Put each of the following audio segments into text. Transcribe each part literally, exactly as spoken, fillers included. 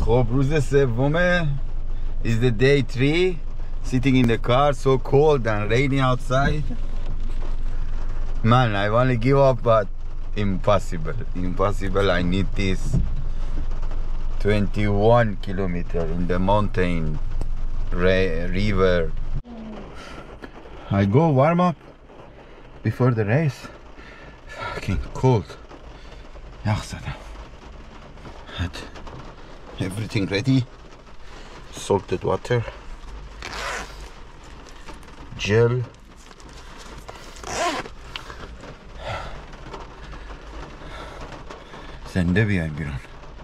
خب روز سومه is the day three. Sitting in the car, so cold and rainy outside. Man, I want to give up, but impossible. Impossible. I need this twenty-one kilometer in the mountain river. I go warm up before the race. Fucking cold. Had everything ready. Salted water, gel, zende بیایم بیرون.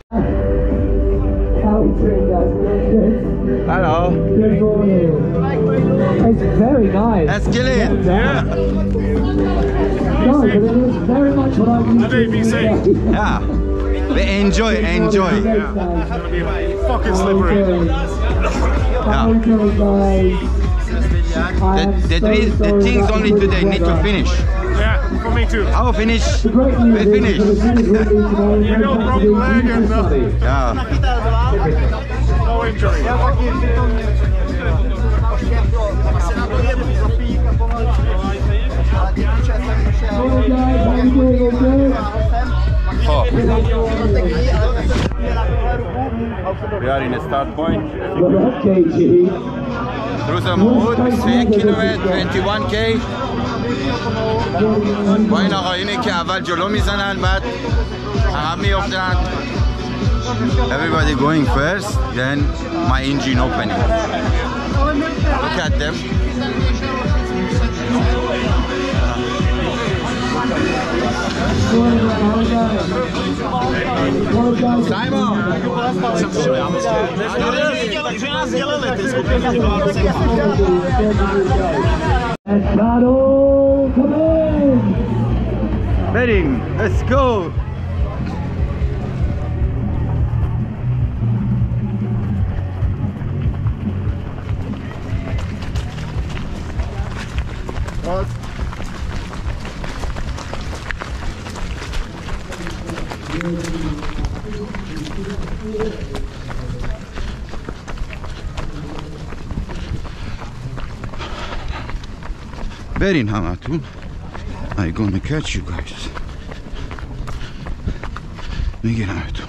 Hello. Good morning. It's very nice. Let's kill it. Yeah. No, but it is very much what I used to do. Yeah. We enjoy, enjoy. Yeah. It's gonna be fucking slippery. Yeah. The, the, three, the things only today need to finish. Yeah, for me too. I'll finish. We finish. You know, broken leg and nothing. Yeah. No injury. Oh. We are in a start point. روز موعود twenty-one کیلومتر twenty-one K. با این آقایونی که اول جلو میزنن بعد عقب میافتن. Everybody going first, then my engine opening. Look at them. Simon! Betting, let's go! What? برین همتون. I'm gonna catch you guys. میگیرم اتون.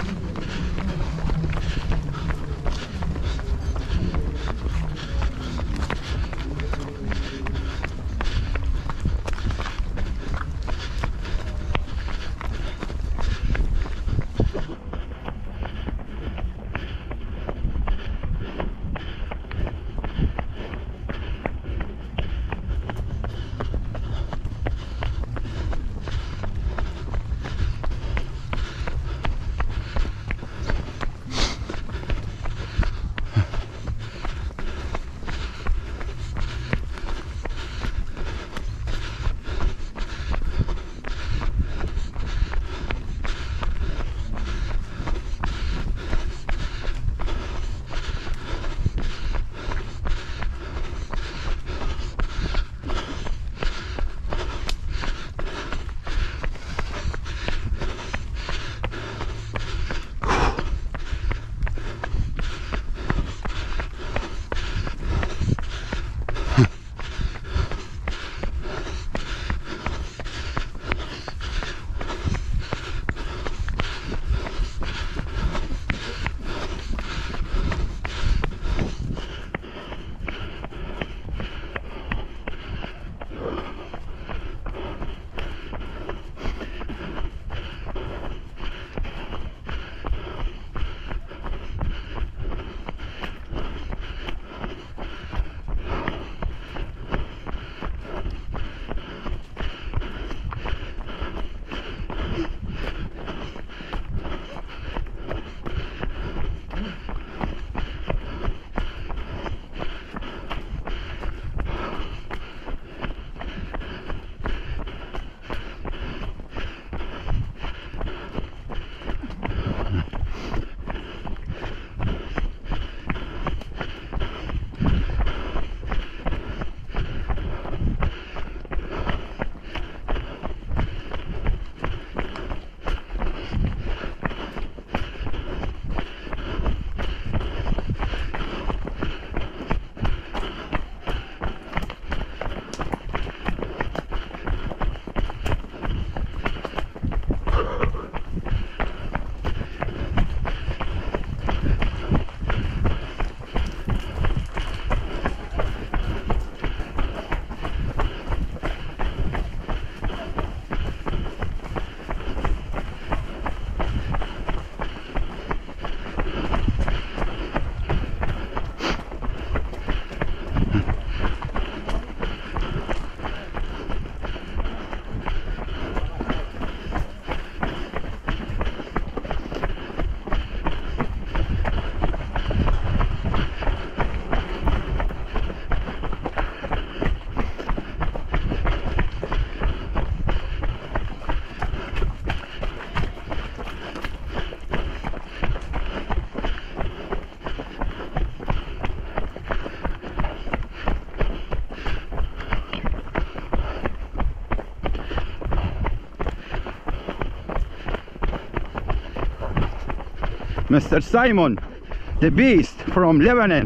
Mister Simon, the beast from Lebanon.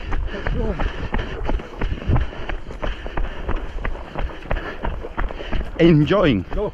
Enjoying. Go.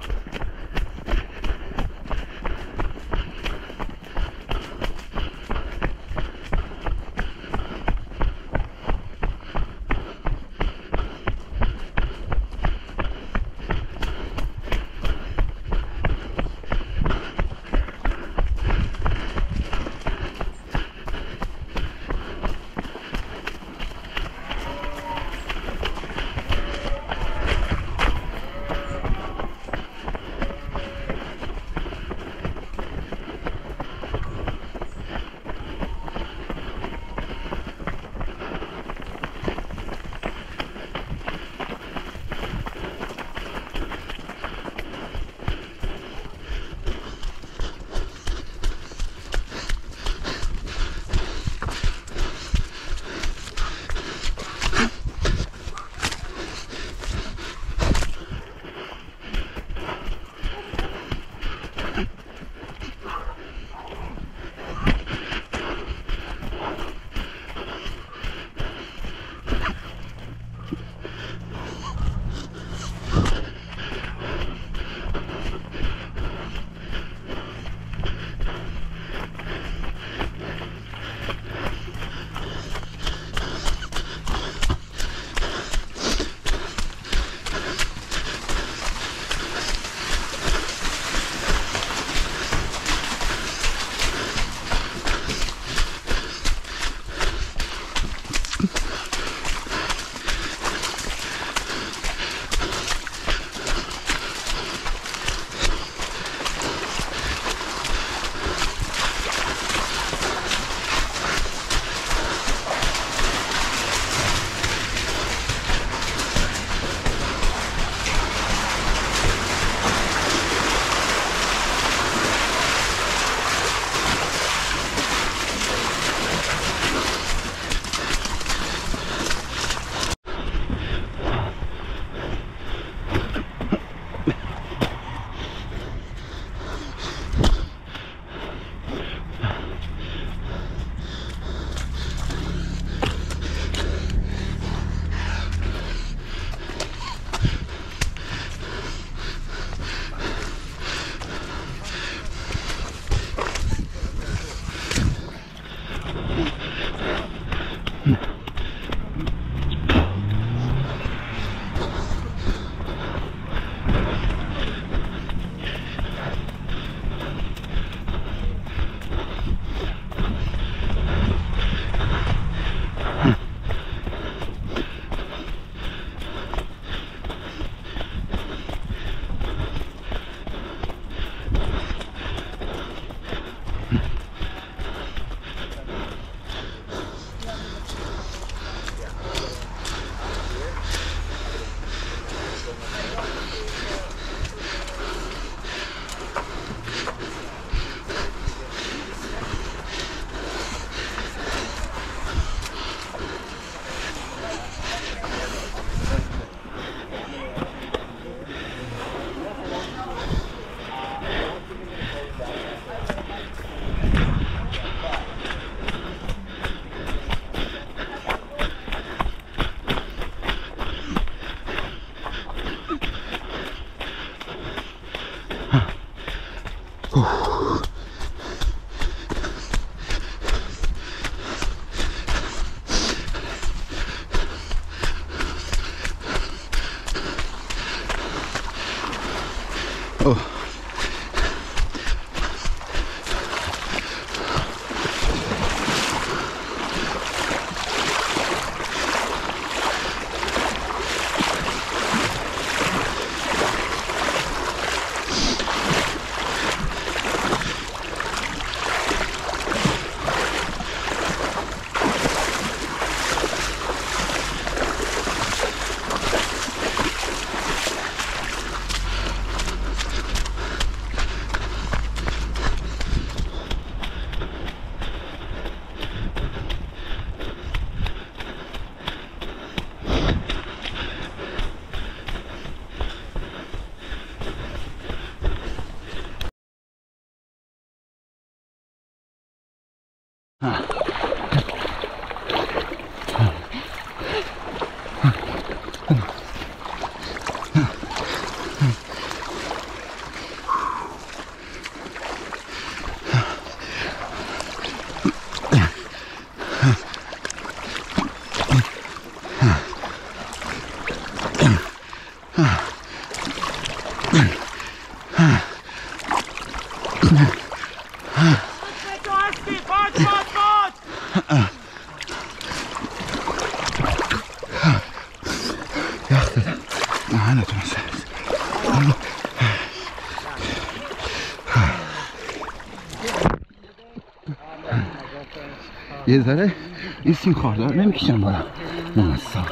یه ذره این سیم خاردار نمیکشم بالا نمستا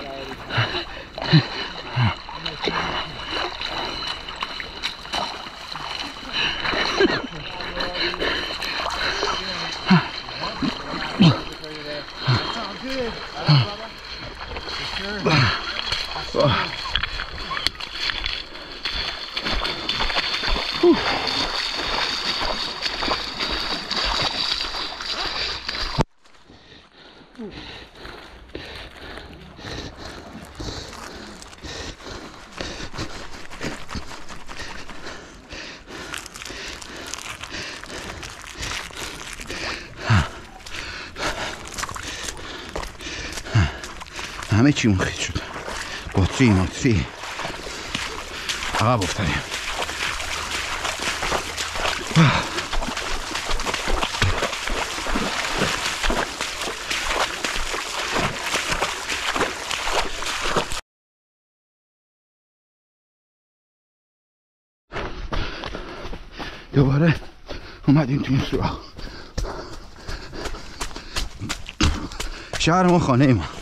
همه چی اون خیلی شد بطری مطری عقب افتادیم دوباره اومدیم تو این سوراخ شهر ما خانه ما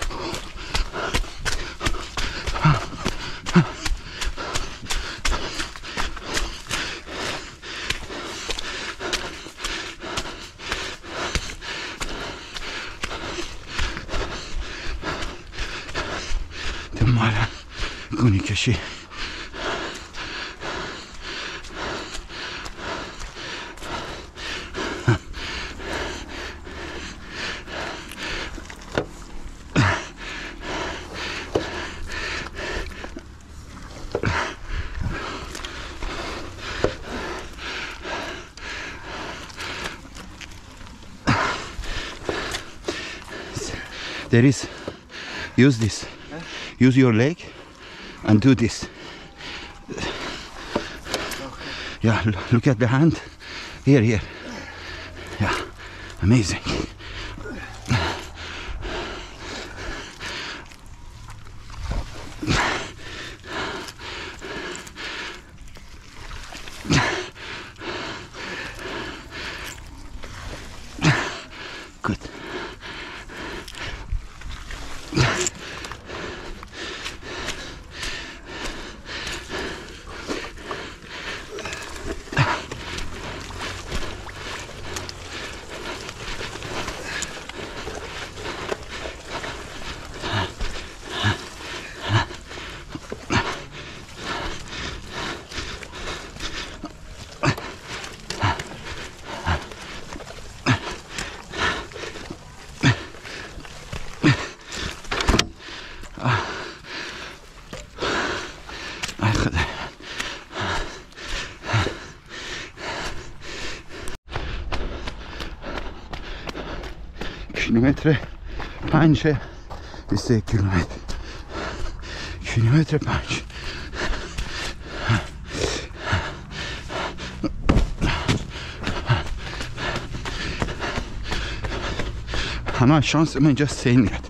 دمارم گونی کشی There is, use this, use your leg and do this. Yeah, look at the hand, here, here. Yeah, amazing. Good. کیلومتر پنج بیست یک کیلومتر کیلومتر پنج همه شانس من اینجا سیل میاد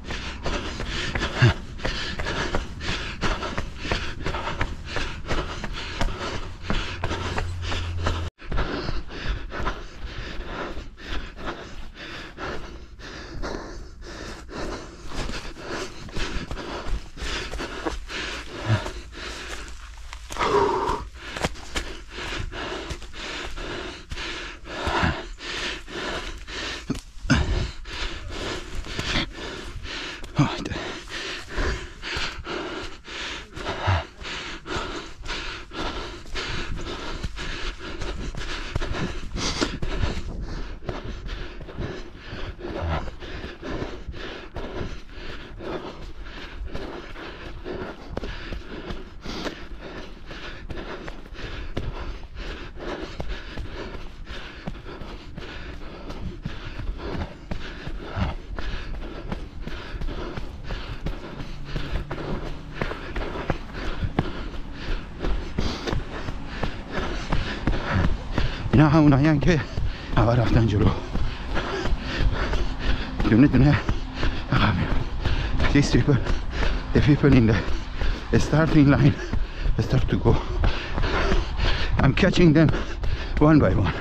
اینا همونایی که اول رفتن جلو دونه دونه عقب میان. These people, the people in the starting line start to go. I'm catching them one by one.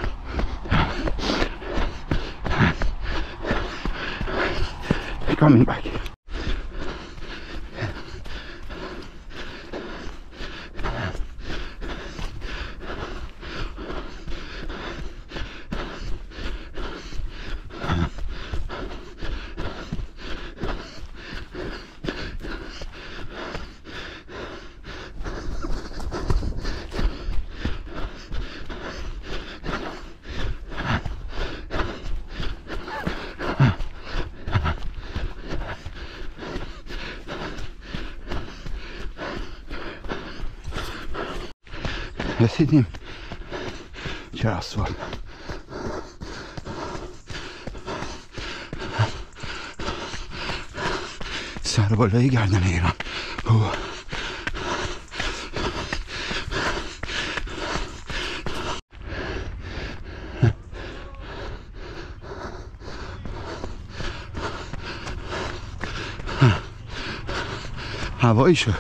Coming back. رسیدیم چرا آسفالت سر بالای گردن ایران. اوه. هوایی شد.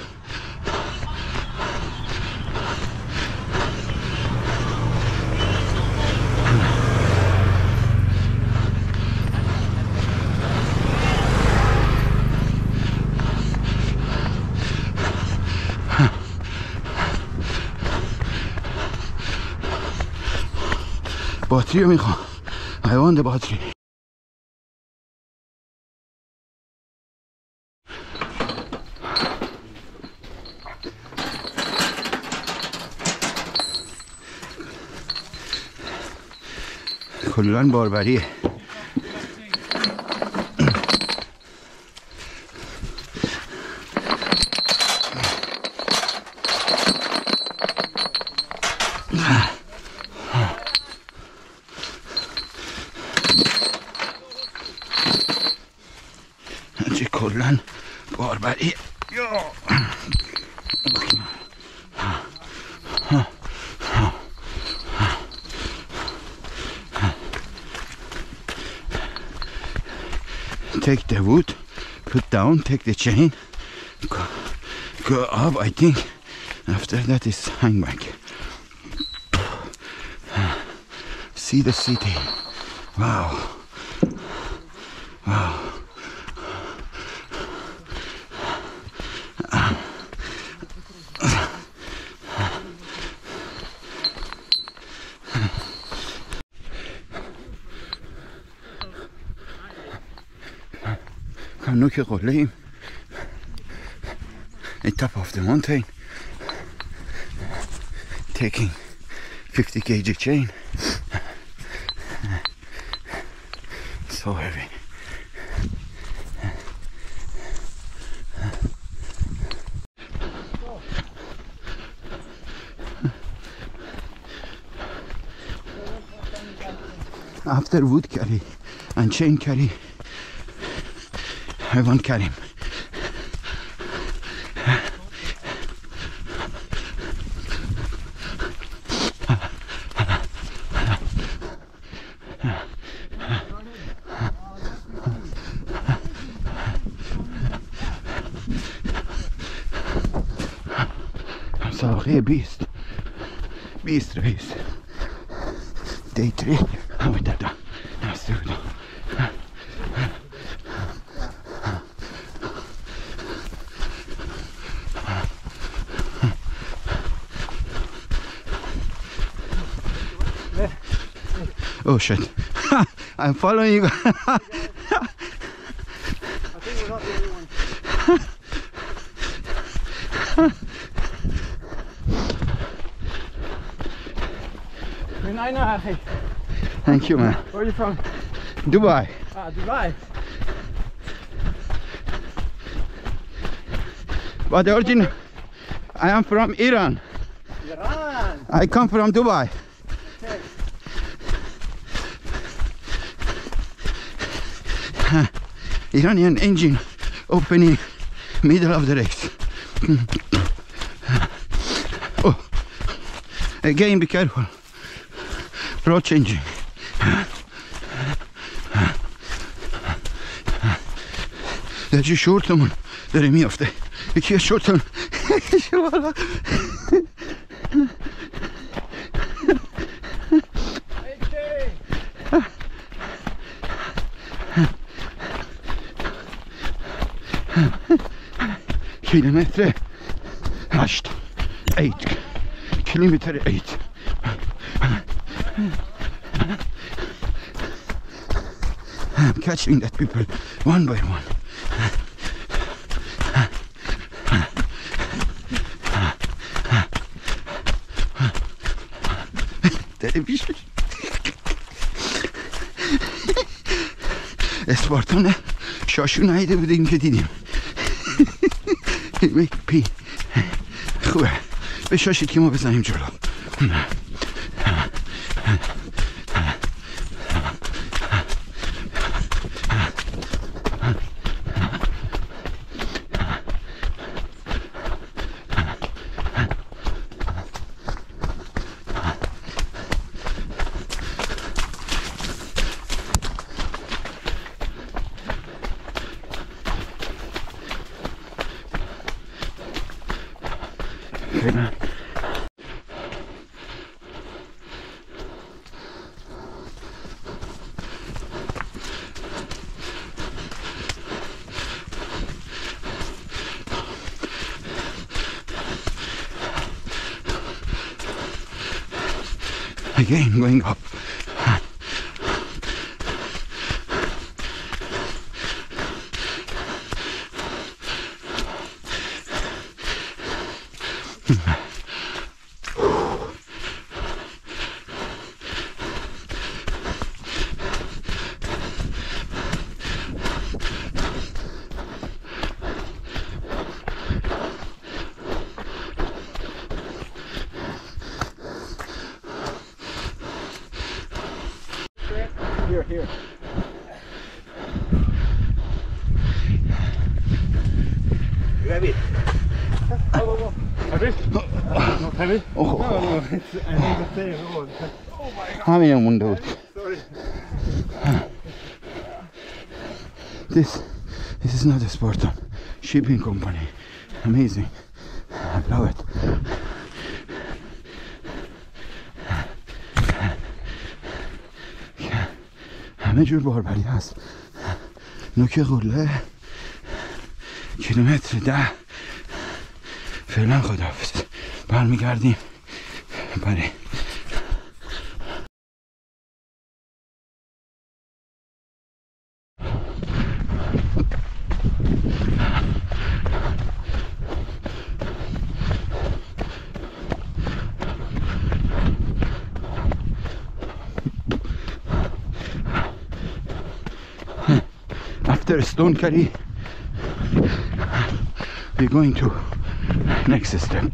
باتری رو میخوام. I want the battery. کلان باربریه. چه کلان باربریه. Take the wood, put down, take the chain, go, go up. I think after that is hang back. See the city. Wow. Wow. نوک قله ایم. At top of the mountain, taking fifty kilogram chain. So heavy. After wood carry and chain carry, I want Karim. ساقه بیست بیست رئیس دی تری همه دادا نسته بودم. Oh shit. I'm following you. I think we're not the only ones. Thank you, man. Where are you from? Dubai. Ah, Dubai. But the origin, I am from Iran. Iran. I come from Dubai. Okay. Iranian engine opening middle of the race. Oh, again be careful. road changing. لجه شورتمون داره میافته. یکی از شورتمون بالا. کیلومتر هشت ایت کیلومتر ایت. I'm catching that people one by one. Television. اسپارتان شاشو نهیده بودیم که دیدیم. پی خوبه بشاشید که ما بزنیم جلو. Again going up. Here, here. Grab it. Oh, oh, oh. Heavy? Not heavy? Oh. No, no, it's, I think the same. Oh, oh my god. همین مونده بود. Sorry. This, this is not a Spartan shipping company. Amazing. I love it. همه جور باربری هست. نوک قله کیلومتر ده. فعلا خداحافظ. برمیگردیم برای after Stone Curry. We're going to next step.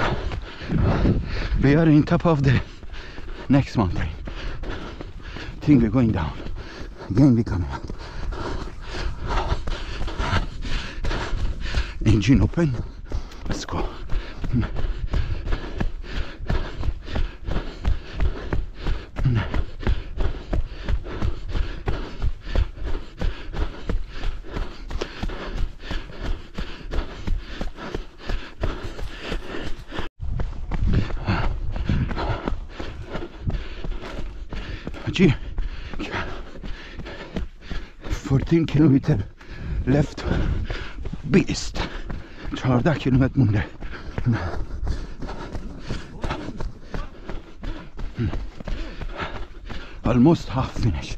We are in top of the next mountain. I think we're going down. Again we coming up. Engine open. Let's go. fourteen kilometer left beast. چهارده کیلومتر مونده. Almost half finish.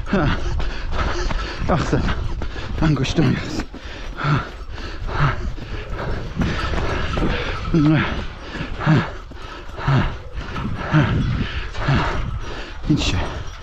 احسن انگشتم میرسه. این چه؟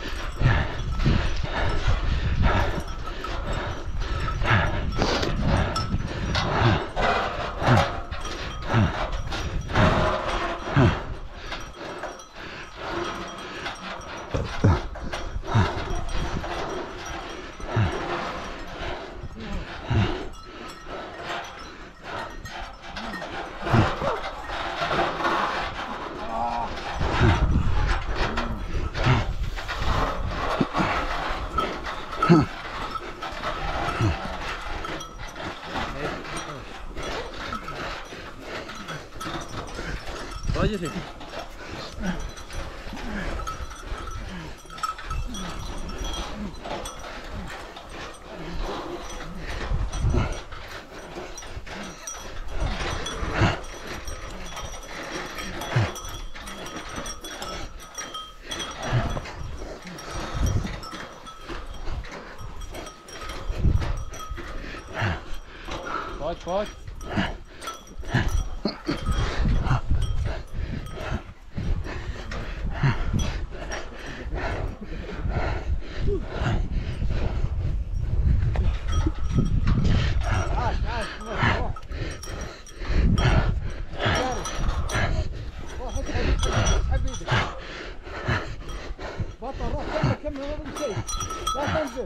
Oye, pode, pode. بطل روح كمل كمل ما بدي شيء لا تنزل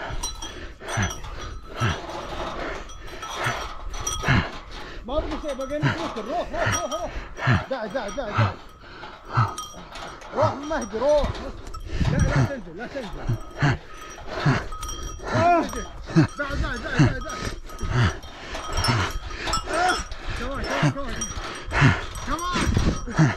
ما بدي شيء بقى نفوت روح روح روح روح دع دع دع دع روح مهدي روح لا لا تنزل لا تنزل دع دع دع دع دع كمان كمان كمان كمان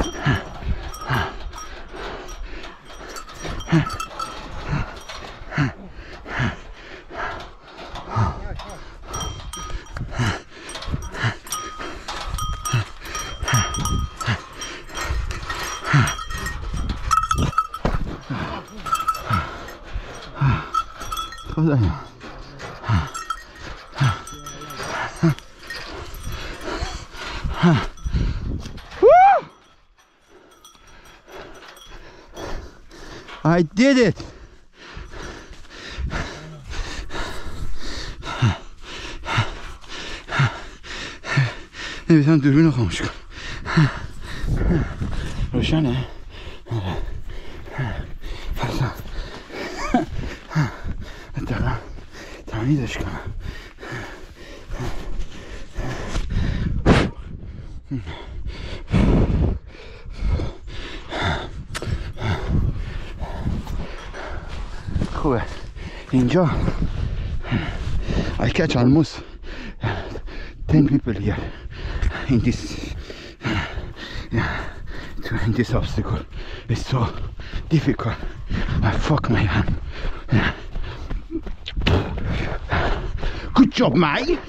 خدایا I did it. نمیتونم دوربین رو خاموش کنم. روشنه؟ فرسان اتقا تمیزش کنم. خوبه اینجا I catch almost ten people here in this yeah, in this obstacle. It's so difficult. I fuck my hand. Good job, mate.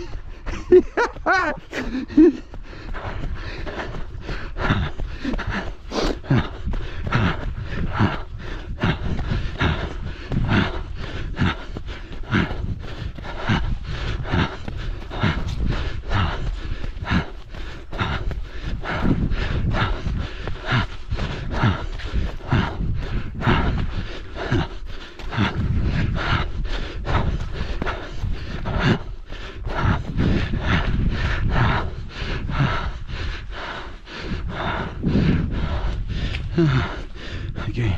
Again.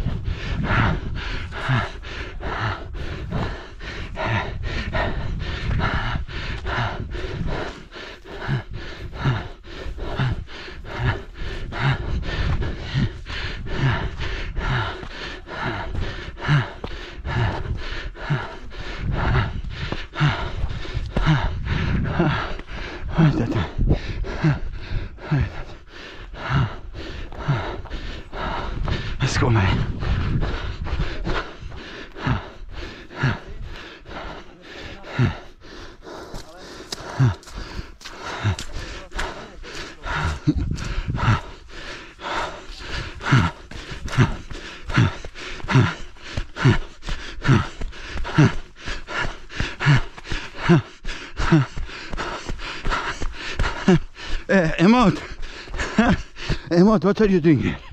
Uh, Emad, Emad, what are you doing here?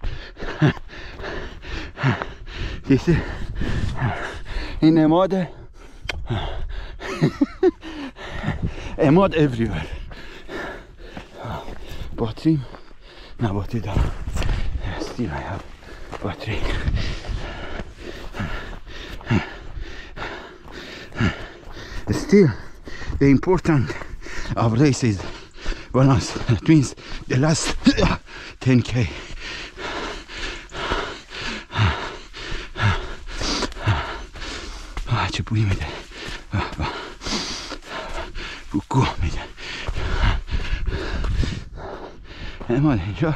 This is in Emad. Emad everywhere. Battery, now battery down. Still I have battery. Still, the important of race is balance. That means the last ten K. چه بویی میده. گوه میده. اما اینجا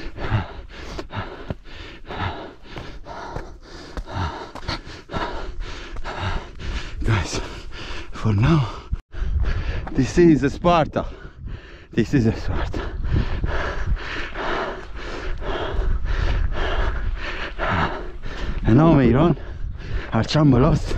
guys, for now this is Sparta. This is Sparta. نام ایران هرچند بالاست.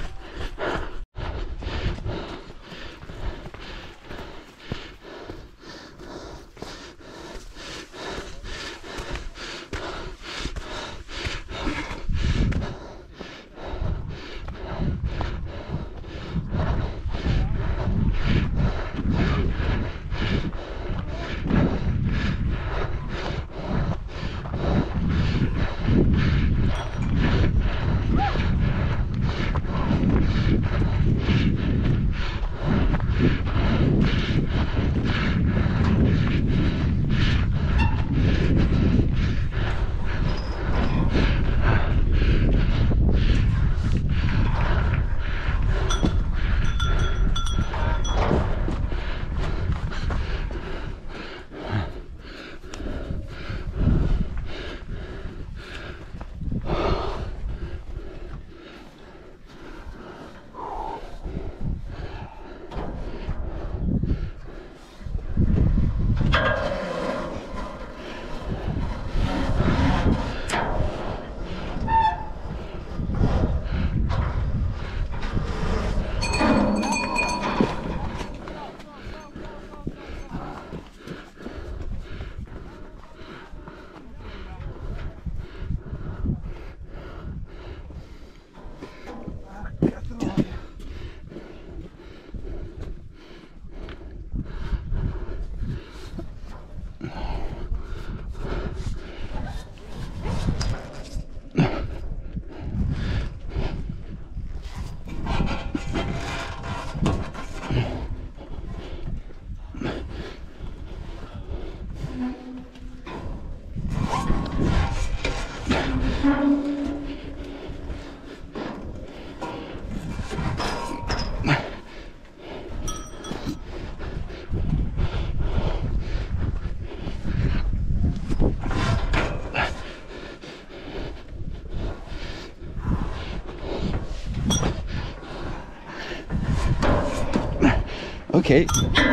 Okay,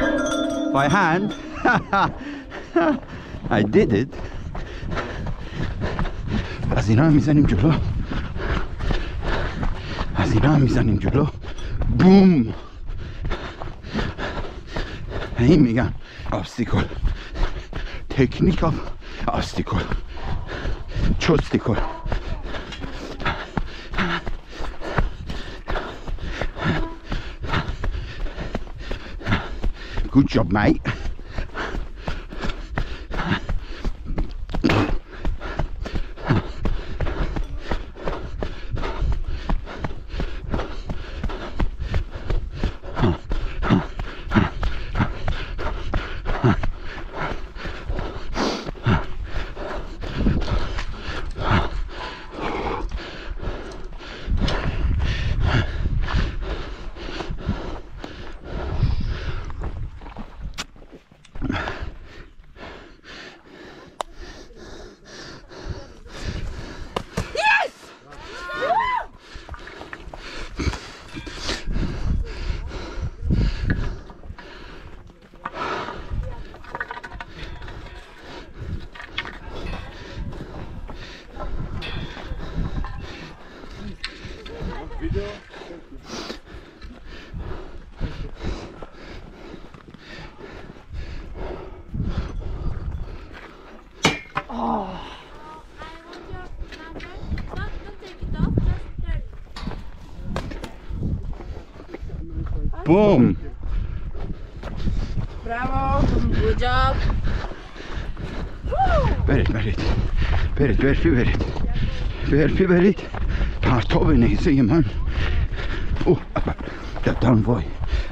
by hand. I did it. از اینا هم میزنیم جلو. از اینا هم میزنیم جلو. بوم. این میگن obstacle. Technique of obstacle. چوستیکل. Good job, mate. Boom. Bravo. Good job. برید برید برید برفی برید برفی برید پرتاب نیزه من اوه دادم وای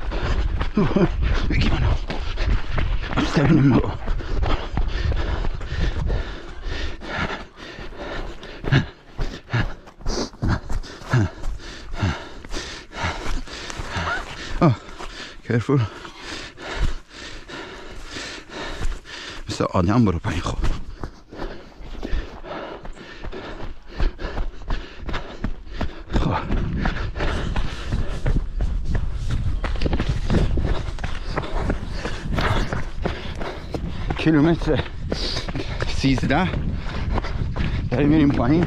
بگی منو استرین ما oh careful مثل آدم برو پایین خب کیلومتر سیزده داریم میریم پایین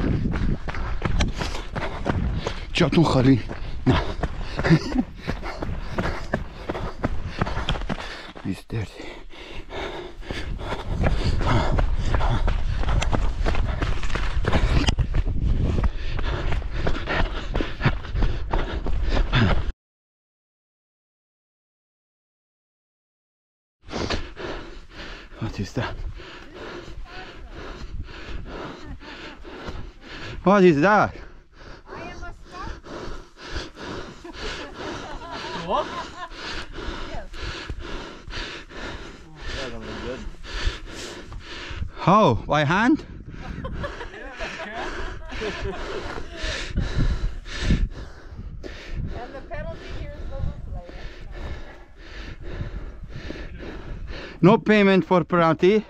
جاتون خالی نه It's dirty. What is that? What is that? I am a star. What? Yes. That don't look good. How? By hand? And the penalty here is the loop later. No payment for penalty.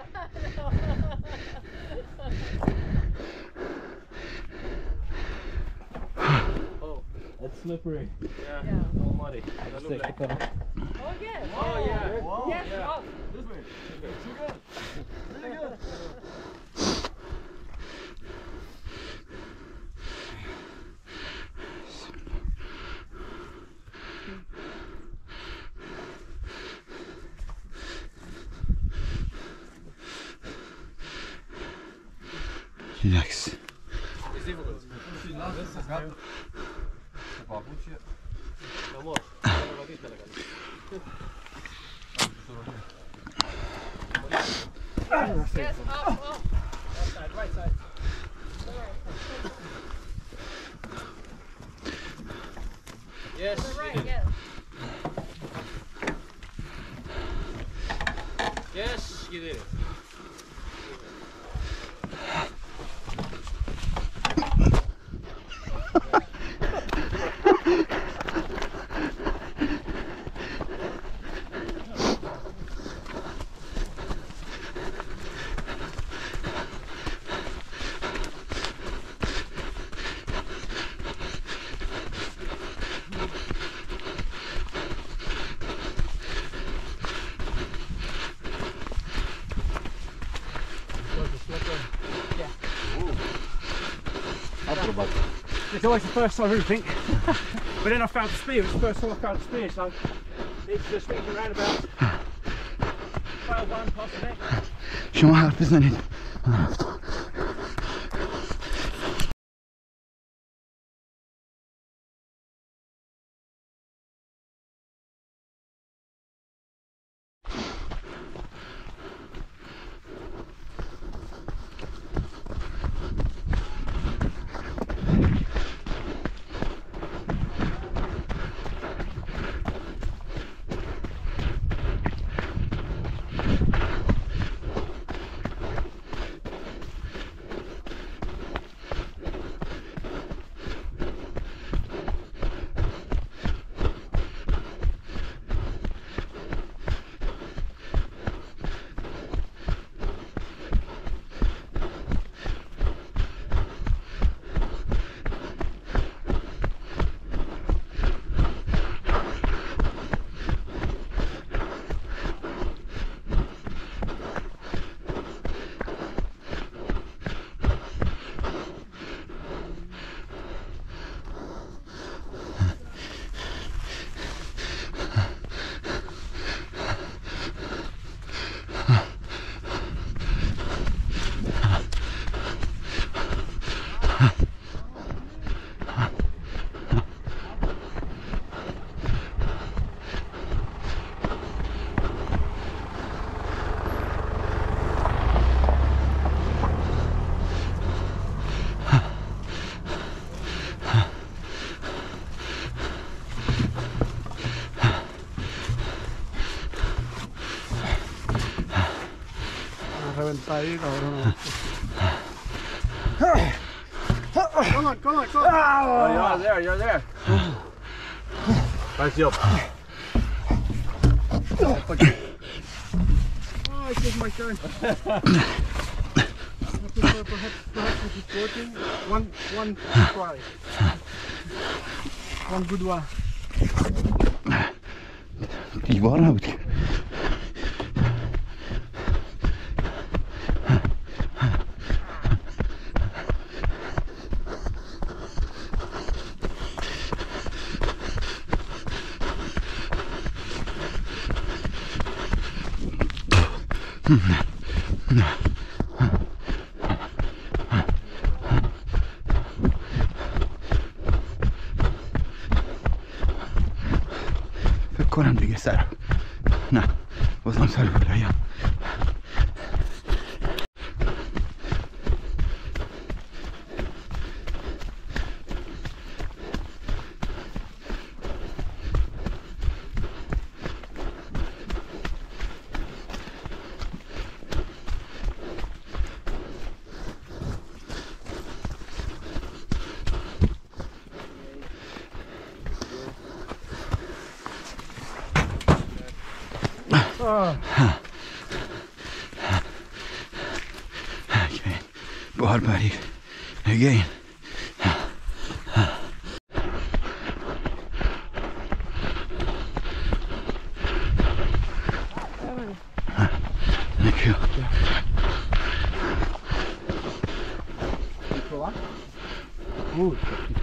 Oh, that's slippery. Yeah. Yeah. All muddy. Let's take the pedal. Oh, yes. Oh, yeah. Yes. Yeah. Oh. This way. Too good. Really good. Relax. Yes. Oh, oh. Left side, right side. Yes. To the right, yes. Yes, you did it. It's always the first time I really think. But then I found the spear, it was the first time I found the spear, so it's just swings around about twelve one past the neck. شما حرف بزنید. haven't tried it. I don't know. Come on, come on, come on. Oh, you're there, you're there. Nice job. Oh, I take my turn. Perhaps, perhaps with this coating, one, one try. One good one. Die Warhout. فکر کنم دیگه سر نه بازم سر بلایم Okay, ball buddy again. Thank you. Good.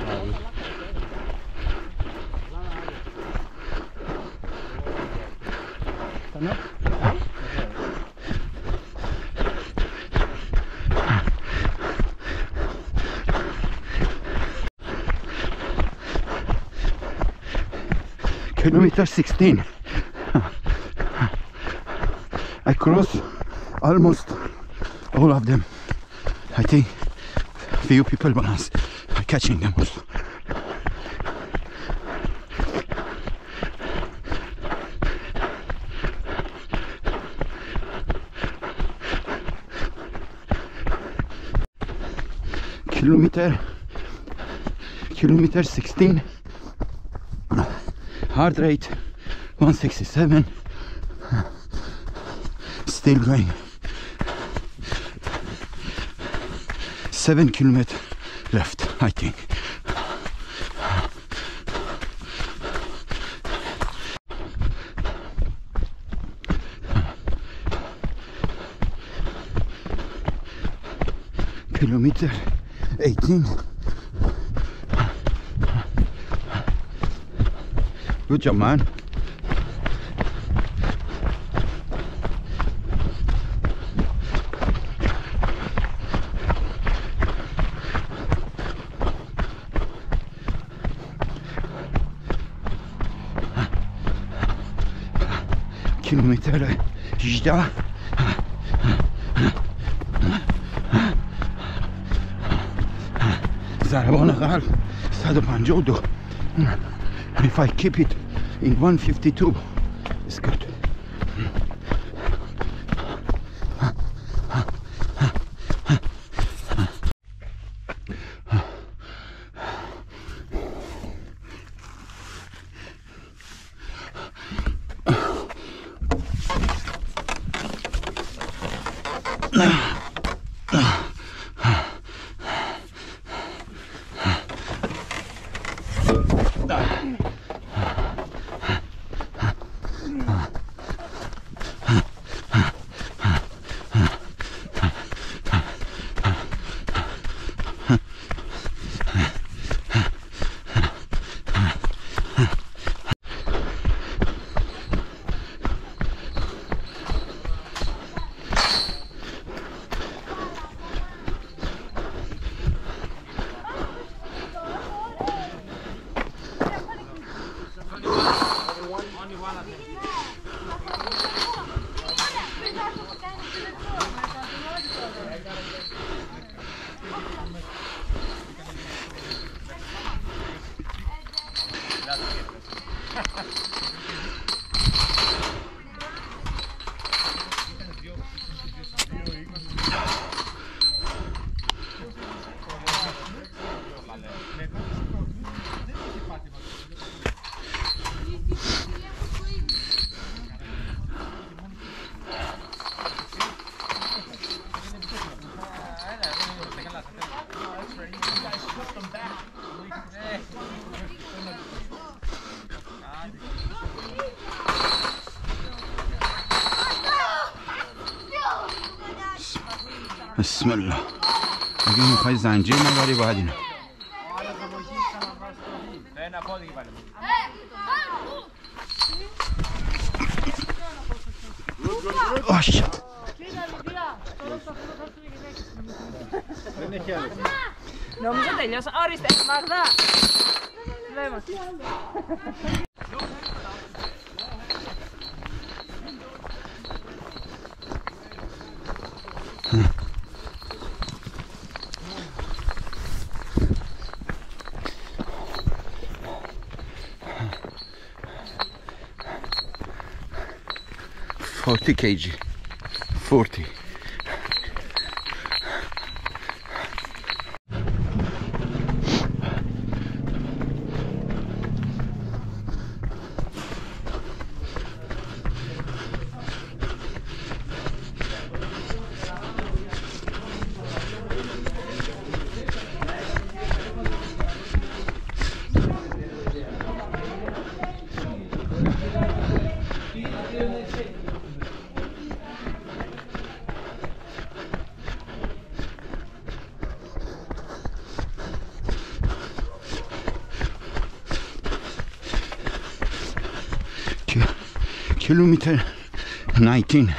Kilometer sixteen. I cross almost all of them. I think few people balance are catching them also. Kilometer kilometer sixteen, heart rate one sixty-seven, still going. Seven kilometers left, I think. Kilometer eighteen. Good job, man. Kilometer هجده. ضربان قلب صد و پنجاه و دو. If I keep it in one fifty-two, it's good. بسم الله. اگه میخوای زنجیر نبری باید اینو. Oh shit. Νομίζω τελειώσα. Ορίστε, Μαγδά. Λέμε. forty kilograms. forty. Kilometer nineteen.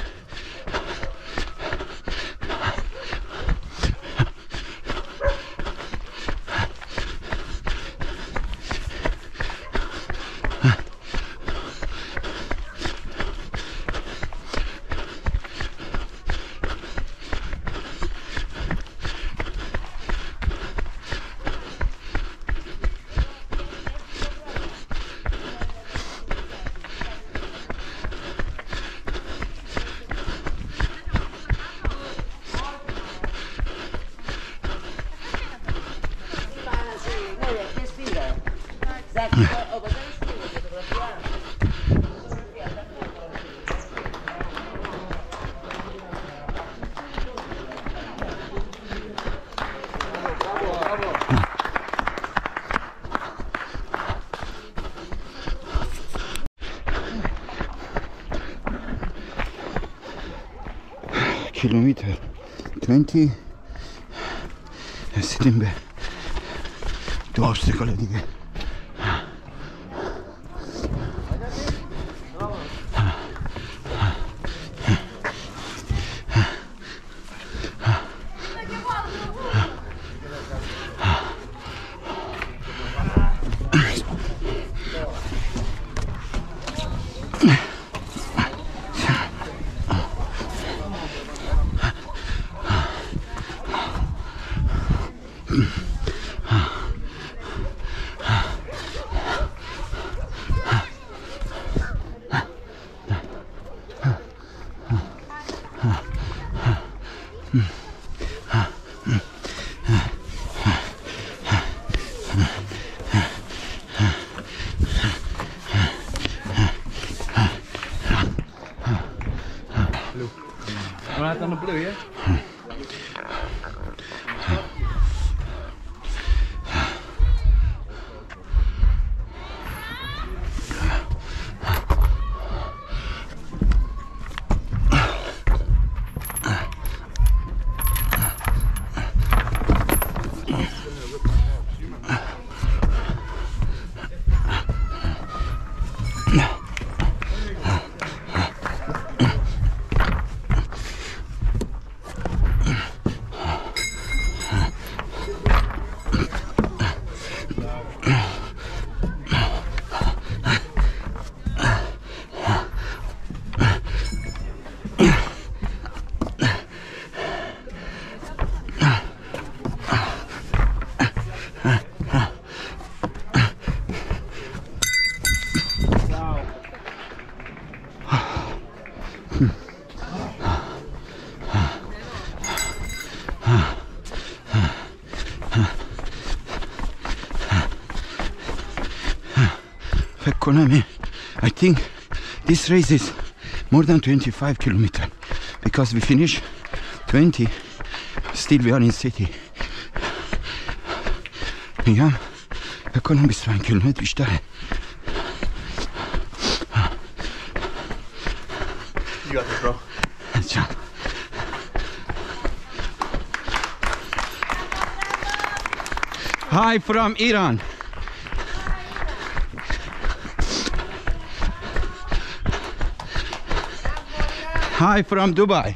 Kilometer twenty. رسیدیم به دو obstacle دیگه. Vanuit aan de bleu, hè? I think this race is more than twenty-five kilometers because we finish twenty, still we are in city. میگم فکر کنم بیست و پنج کیلومتر بیشتره. You got this, bro. جان Hi from Iran. Hi from Dubai.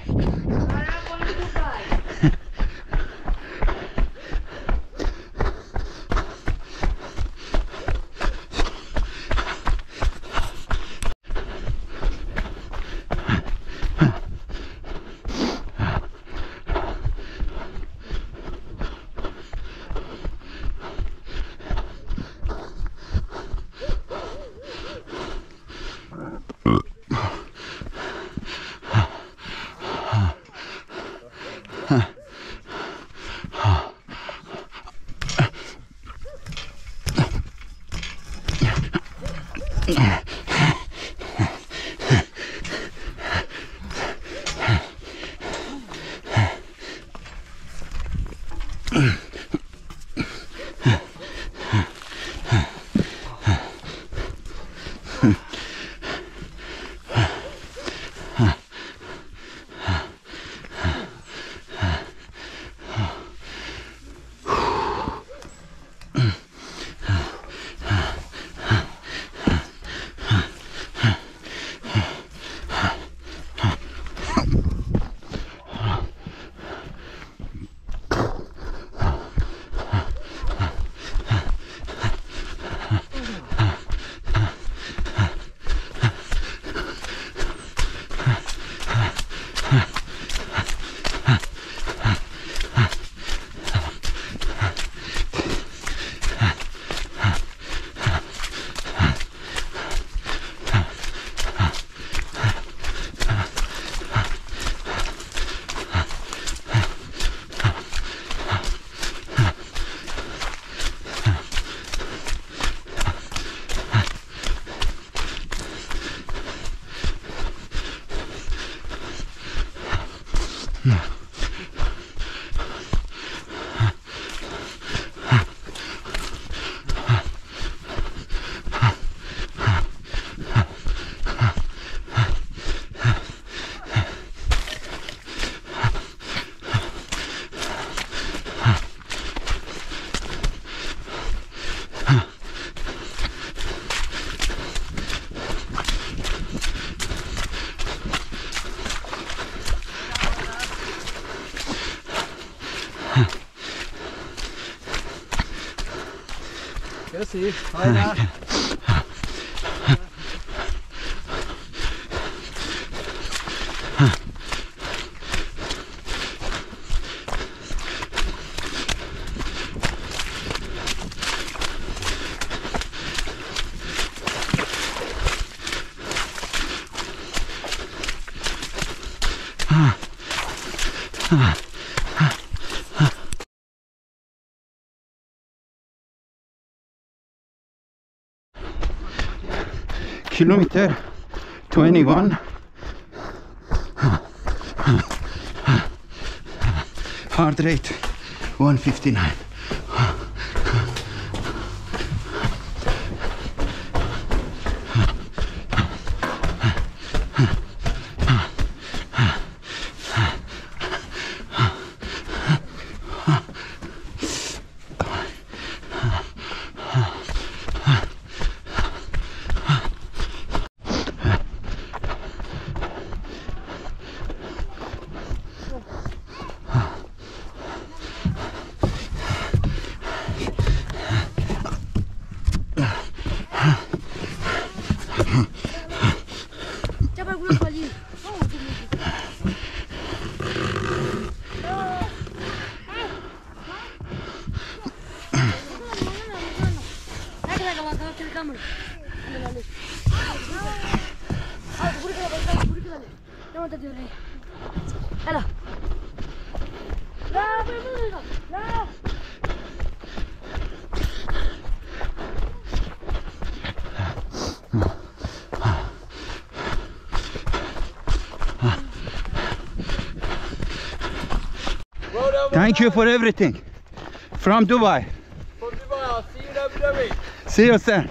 Grüezi, hi. Kilometer twenty-one. Heart rate one fifty-nine. Thank you for everything. From Dubai. From Dubai, I'll see you in Abu Dhabi. See you soon.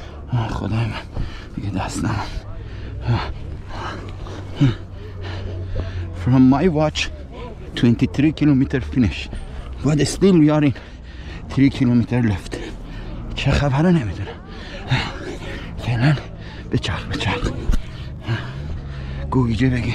خدای من دیگه دست نمون. my watch, twenty-three kilometer finish. But still we are in three kilometer left. چه خبره نمیدونم. فعلا بچرخ بچرخ. گوگیجه بگیر.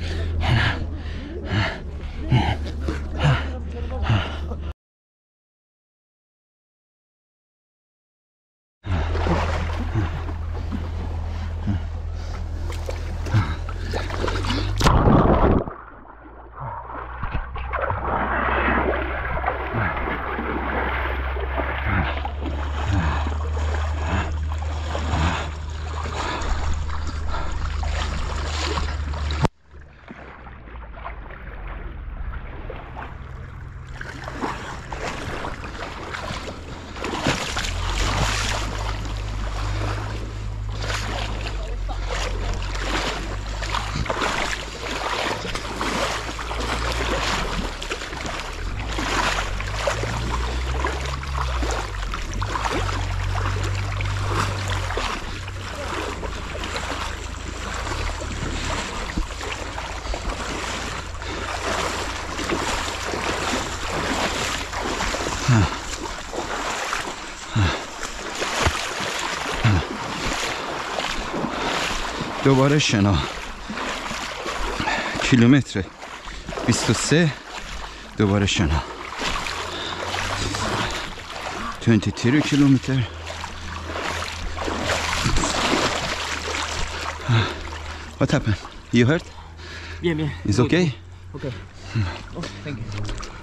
دوباره شنا کیلومتر بیست و سه دوباره شنا twenty-three kilometer. What happened? You hurt? Bien, bien. It's okay? Okay. Oh, thank you.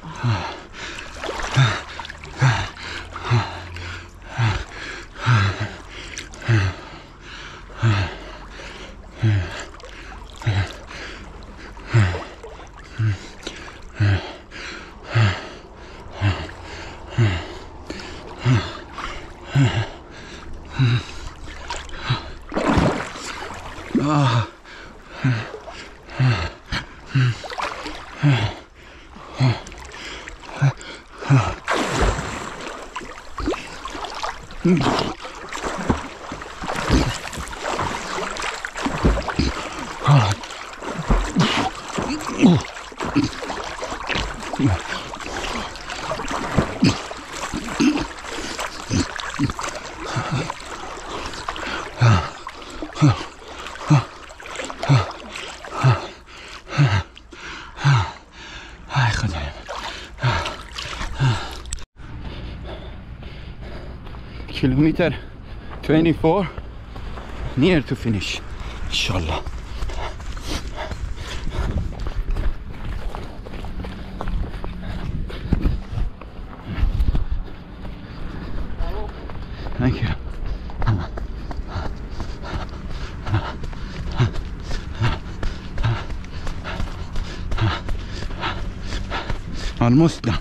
Kilometer twenty-four, near to finish, inshallah. Thank you. Almost done.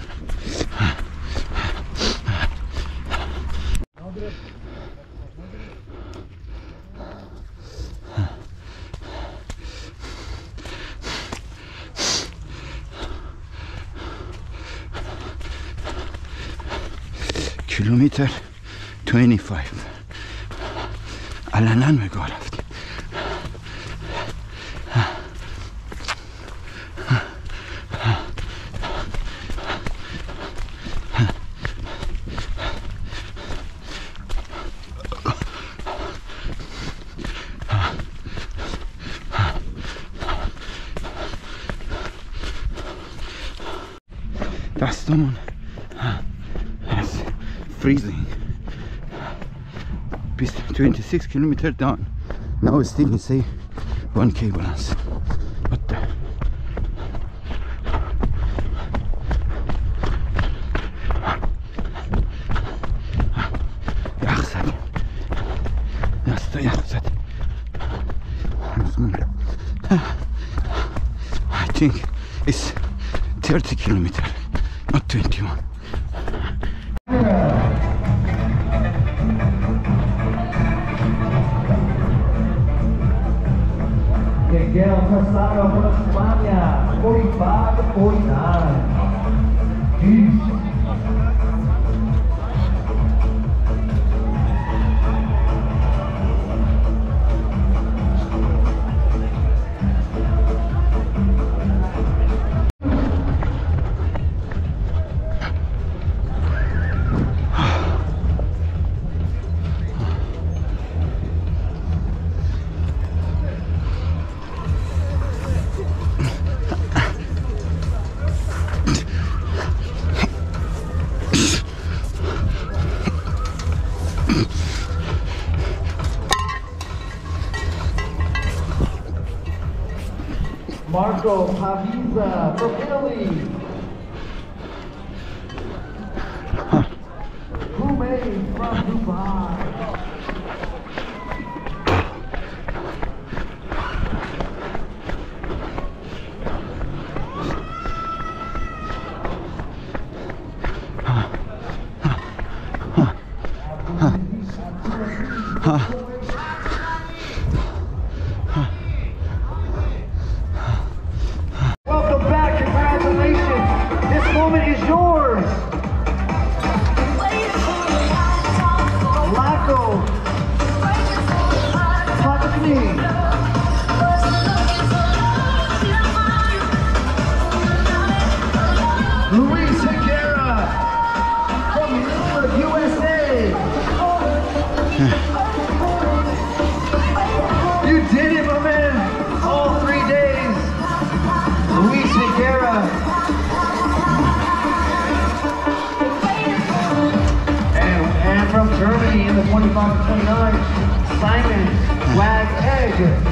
Kilometer twenty-five. علنا به گاه رفتیم. دستمون freezing. twenty-six kilometer down. Now still we say one K balance. What the? يخ زد. دستا يخ زد. I think it's thirty kilometer, not twenty-one. Miguel Cassaro from Spania, forty-five to forty-nine. Jeez. Marco Pavisa from Italy. Kume from Dubai. Welcome back, congratulations. This moment is yours. Laco. Platini. Luis Higuera from the U S A. You did it, my man. All three days. Luis Higuera. And, and from Germany in the twenty-five to twenty-nine, Simon Wag Egg.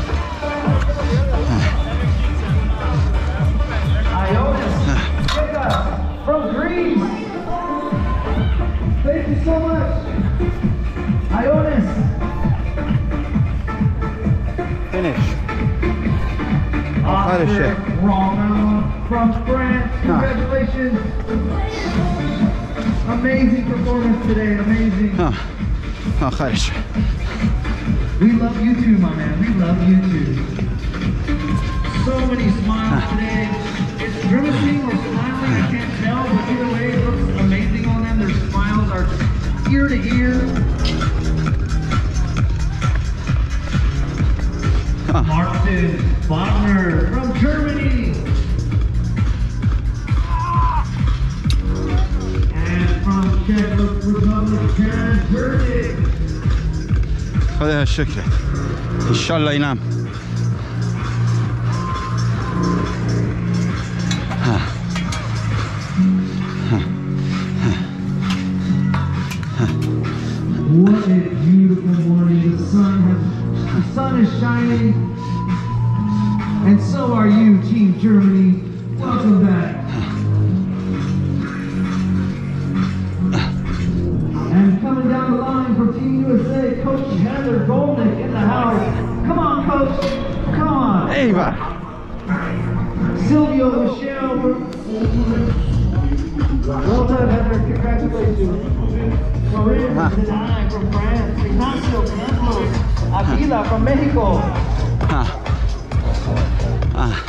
Ionis Vega from Greece. Thank you so much. Ionis. Finish. Oscar Rama from France. Congratulations. Amazing performance today. Amazing. ها خارج. We love you too, my man. We love you too. So many smiles today. It's grimacing or smiling, I can't tell, but either way, it looks amazing on them. Their smiles are ear to ear. Martin Wagner from Germany. And from Czech Republic, Karen Burdick. خدا شکرت. انشالله اینم. What a beautiful morning. The sun has, the sun is shining. And so are you, Team Germany. Welcome back. And coming down the line from Team U S A, Coach Heather Golnick in the house. Come on, Coach. Come on. ایوه. Silvio Michelle. Well done, Heather. Congratulations. Corinne Zenai from France. Ignacio Campos Avila from Mexico. ها. آه.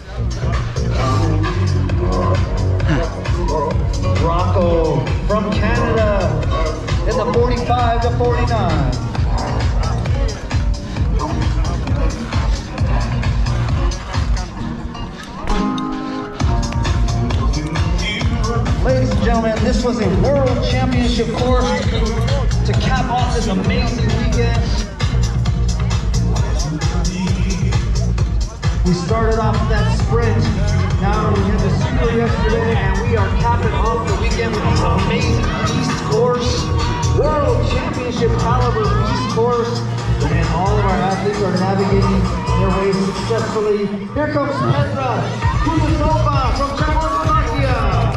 Rocco from Canada in the forty-five to forty-nine. Ladies and gentlemen, this was a world championship course to, to cap off this amazing weekend. We started off that sprint. Now we had the super yesterday, and we are capping off the weekend with this amazing beast course, world championship caliber beast course, and all of our athletes are navigating their way successfully. Here comes Petra Kuznetsova from Czechoslovakia.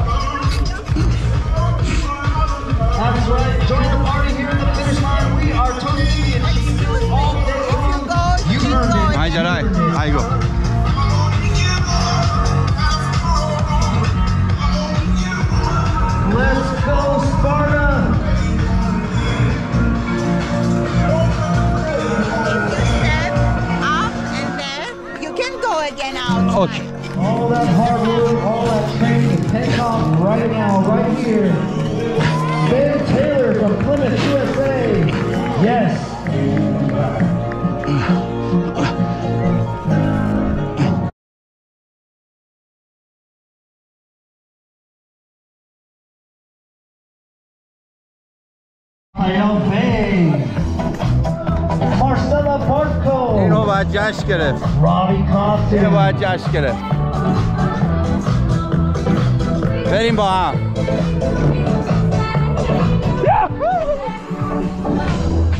That's right. Join the party here at the finish line. We are toasting the achievements all day long. You earned it. Hi, Jarai. Hi, go. Let's go, Sparta! Step up and then you can go again out. Okay. All that hard work, all that training is paying off right now, right here. Ben Taylor from Plymouth, U S A. Yes. Ayel Bay. Marcella Barco. اینو باید جشن گرفت. Robbie Compton. اینو باید جشن گرفت. بریم با هم.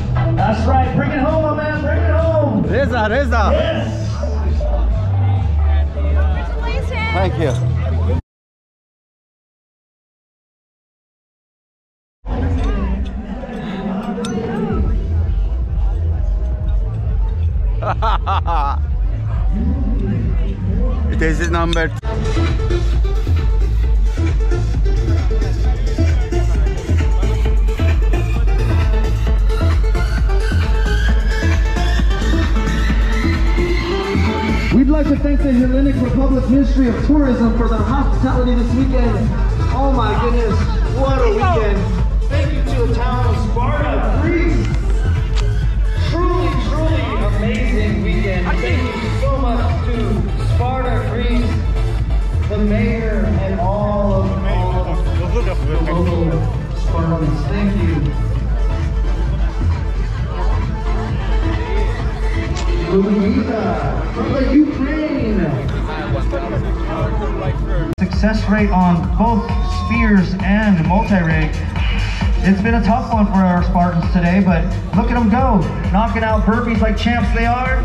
That's right. Bring it home, my man. Bring it home. رضا رضا. Yes. Thank you. This is number two. We'd like to thank the Hellenic Republic Ministry of Tourism for their hospitality this weekend. Oh my goodness, what a weekend. Thank you to the town of Sparta, Greece. Truly, truly amazing weekend. Thank you so much to Sparta, Greece, the mayor, and all of, all of the local Spartans. Thank you. Louisa from the Ukraine. Success rate on both spears and multi-rig. It's been a tough one for our Spartans today, but look at them go, knocking out burpees like champs they are.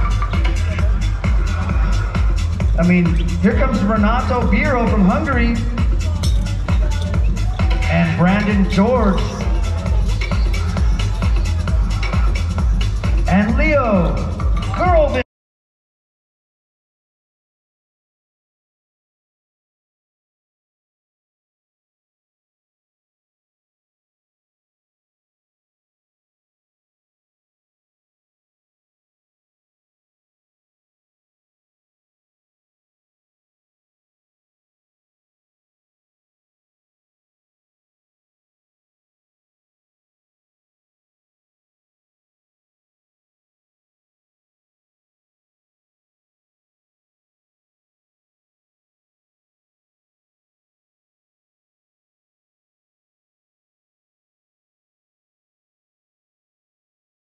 I mean, here comes Renato Biro from Hungary and Brandon George and Leo Girlvin.